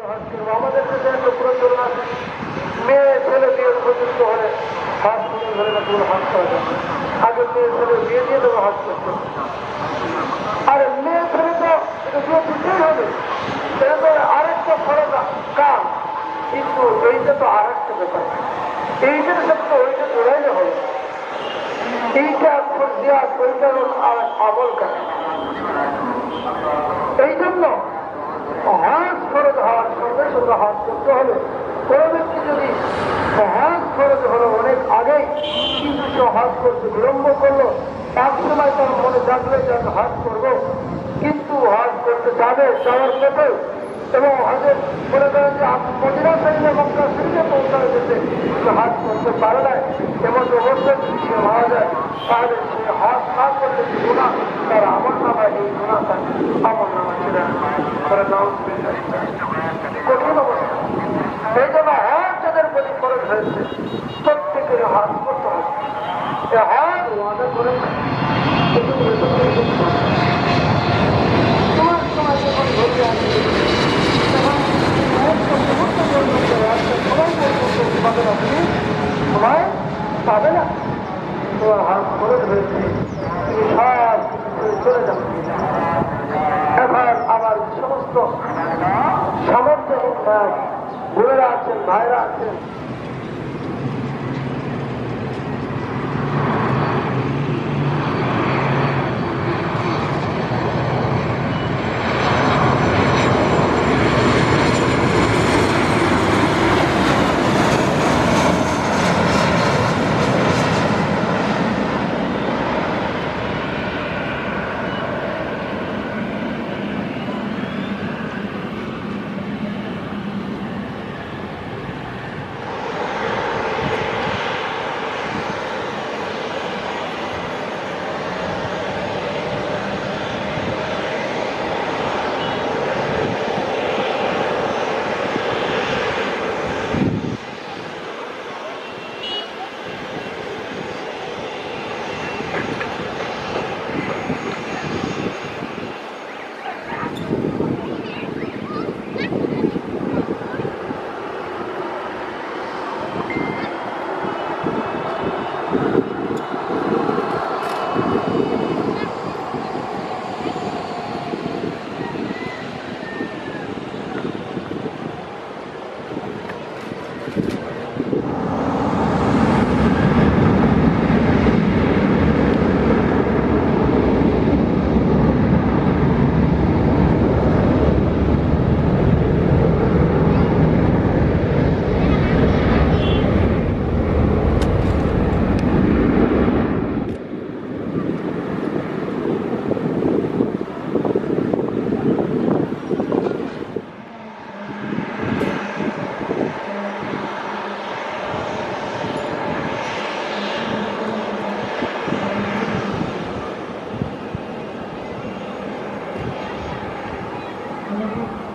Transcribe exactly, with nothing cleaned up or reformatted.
হজ করবো। আমাদের দেশে একটা প্রচলন আছে, মেয়ে ছেলে বিয়ের উপযুক্ত হলে হাত তুলে ধরে না তুলে হাত করা যাবে। আগে মেয়ে ছেলে বিয়ে দিয়ে দেবো হাত করতে। আর মেয়ে ছেলে তো এটা বিয়ে দিতেই হবে, এটা তো আরেকটা ফরজ কাজ। কিন্তু এইটা তো আর একটা ব্যাপার, এইটার সাথে ওইটা জোড়াইলে হবে। এইটা ফরজিয়াত, ওইটার আর আমল কাটে। এই জন্য হজ ফরজ হওয়ার সঙ্গে সঙ্গে হজ করতে হলে কোনো ব্যক্তি যদি হজ ফরজ হলো অনেক আগেই কিন্তু সে হজ করতে বিলম্ব করলো, এক সময় তার মনে জানলে যে আমি হজ করবো, কিন্তু হজ করতে যাবে যাওয়ার পথে এবং হজের মনে করেন যে মদিনা শরীফে মক্কা শরীফে পৌঁছানো যেতে হজ করতে পারে না, এমন অবস্থায় যদি সে মারা যায় তাহলে সে হজ না করলে যে গুণা তার আমার নামায় এই গুণা তার আমার নামায় ছিল তারা নাম কঠিন অবস্থা। এই জন্য হজ যাদের প্রতি খরচ হয়েছে প্রত্যেকের হজ করতে হবে। এ হজ ওয়াদা করে তোমার সময় যখন ধরে আসবে সময় পাবে না, তোমার হাত খরচ হয়েছে, তুমি সব কিছু চলে যাবে। এখন আমার সমস্ত সামর্থ্যহীন ভাই বোনেরা আছেন, ভাইরা আছেন, Thank you.